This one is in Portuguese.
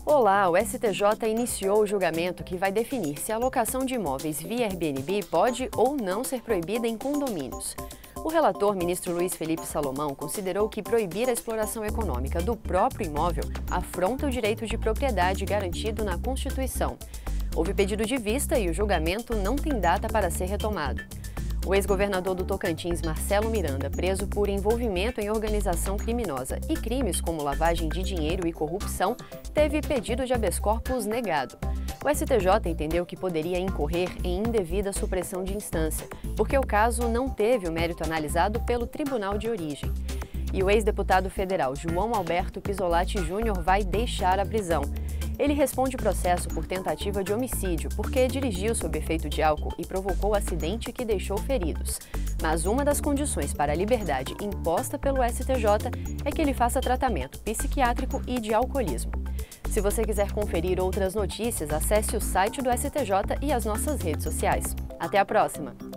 Olá, o STJ iniciou o julgamento que vai definir se a locação de imóveis via Airbnb pode ou não ser proibida em condomínios. O relator, ministro Luiz Felipe Salomão, considerou que proibir a exploração econômica do próprio imóvel afronta o direito de propriedade garantido na Constituição. Houve pedido de vista e o julgamento não tem data para ser retomado. O ex-governador do Tocantins, Marcelo Miranda, preso por envolvimento em organização criminosa e crimes como lavagem de dinheiro e corrupção, teve pedido de habeas corpus negado. O STJ entendeu que poderia incorrer em indevida supressão de instância, porque o caso não teve o mérito analisado pelo tribunal de origem. E o ex-deputado federal João Alberto Pisolati Júnior vai deixar a prisão. Ele responde processo por tentativa de homicídio, porque dirigiu sob efeito de álcool e provocou acidente que deixou feridos. Mas uma das condições para a liberdade imposta pelo STJ é que ele faça tratamento psiquiátrico e de alcoolismo. Se você quiser conferir outras notícias, acesse o site do STJ e as nossas redes sociais. Até a próxima!